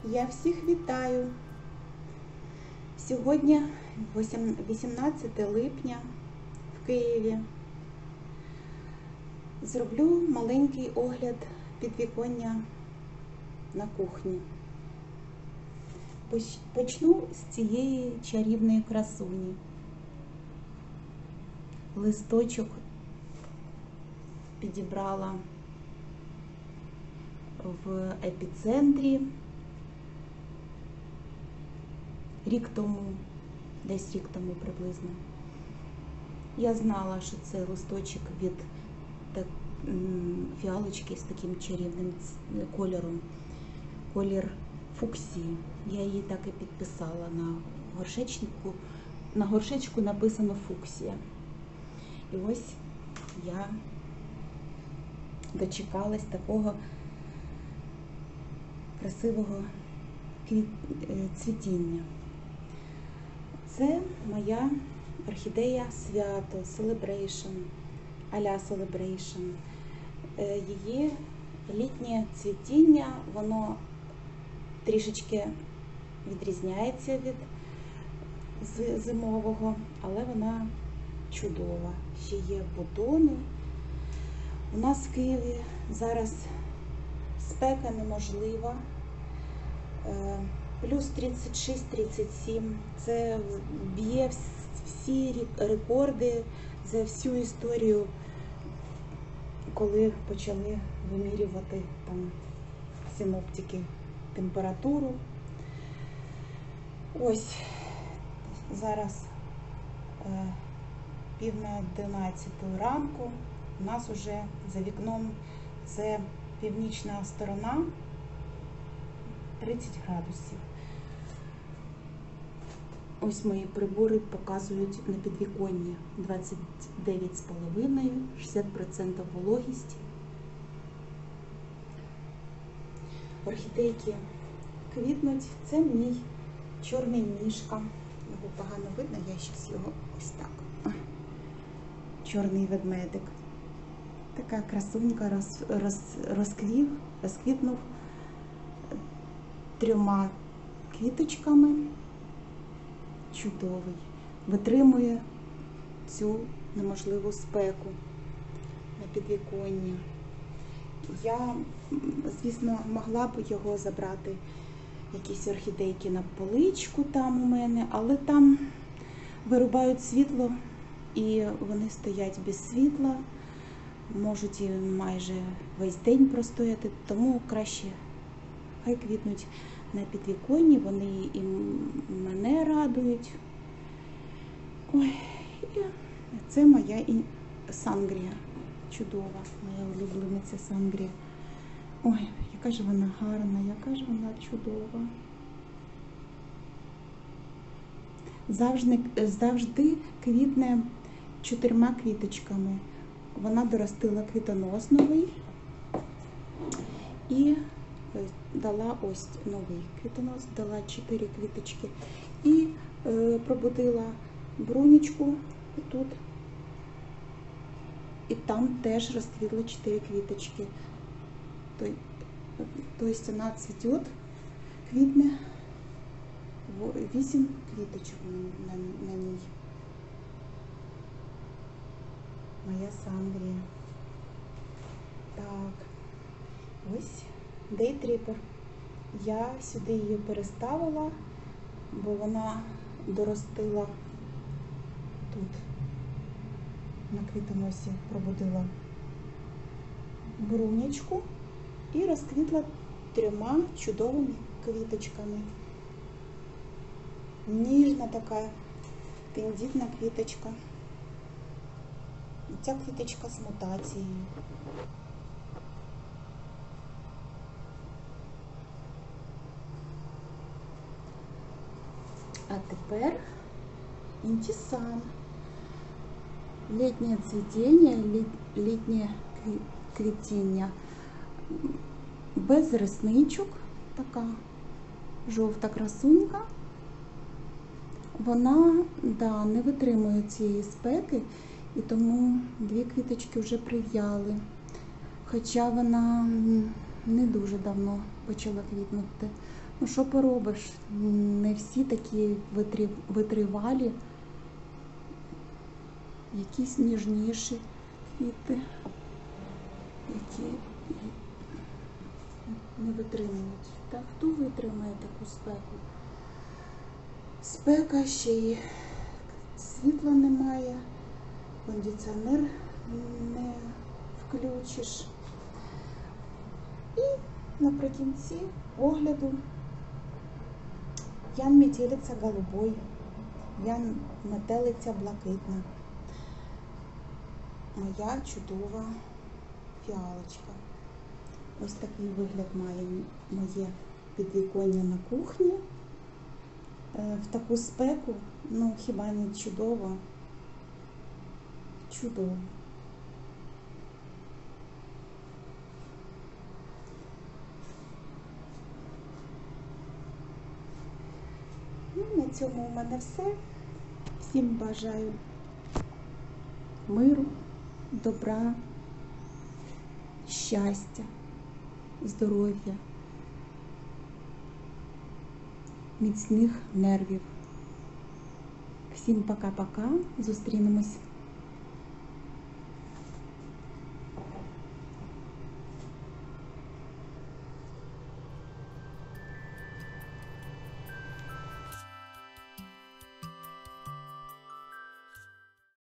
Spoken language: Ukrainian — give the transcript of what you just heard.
Я всіх вітаю! Сьогодні 18 липня в Києві. Зроблю маленький огляд підвіконня на кухні. Почну з цієї чарівної красуні. Листочок підібрала в епіцентрі десь рік тому приблизно. Я знала, що це листочок від фіалочки з таким чарівним кольором, колір фуксії. Я її так і підписала на горшечнику. На горшечку написано фуксія. І ось я дочекалась такого красивого цвітіння. Це моя орхідея Свято, Celebration, а-ля Celebration. Її літнє цвітіння, воно трішечки відрізняється від зимового, але вона чудова. Ще є бутони. У нас в Києві зараз спека неможлива. Плюс 36-37. Це б'є всі рекорди за всю історію, коли почали вимірювати там синоптики температуру. Ось зараз 10:50 ранку. У нас уже за вікном це північна сторона, 30 градусів. Ось мої прибори показують на підвіконні 29,5, 60% вологість. Орхідейки квітнуть. Це мій чорний мішка. Його погано видно, я зараз його ось так. Чорний ведмедик. Така красунька розквітнув 3 квіточками. Чудовий. Витримує цю неможливу спеку на підвіконні. Я, звісно, могла б його забрати, якісь орхідейки на поличку там у мене, але там вирубають світло і вони стоять без світла, можуть і майже весь день простояти, тому краще хай квітнуть на підвіконні, вони і мене радують. Ой, і це моя сангрія. Чудова, моя улюблениця сангрія. Ой, яка ж вона гарна, яка ж вона чудова. Завжди квітне 4 квіточками. Вона доростила квітонос новий і дала ось новий квітонос, дала 4 квіточки і пробудила брунічку тут. І там теж розквітло 4 квіточки. Тобто вона цвіте, квітне, 8 квіточок на ній. Моя сангрія. Так, ось дейтріпер. Я сюди її переставила, бо вона доростила тут. На квітоносі пробудила брунечку і розквітла 3 чудовими квіточками. Ніжна така тендітна квіточка. І ця квіточка з мутацією. А тепер інтісан. Літнє цвітіння, літнє квітіння. Без ресничок, така жовта красунька. Вона, не витримує цієї спеки, і тому 2 квіточки вже прив'яли. Хоча вона не дуже давно почала квітнути. Ну, що поробиш? Не всі такі витривалі, якісь ніжніші квіти, які не витримують. Та хто витримає таку спеку? Спека, ще й світла немає, кондиціонер не включиш. І наприкінці огляду Ян метелиця голубой, Ян метелиця блакитна. Моя чудова фіалочка. Ось такий вигляд має моє підвіконня на кухні. В таку спеку, ну хіба не чудово? Чудово. Ну, на цьому у мене все. Всім бажаю миру, добра, щастя, здоров'я, міцних нервів. Всім пока-пока. Зустрінемось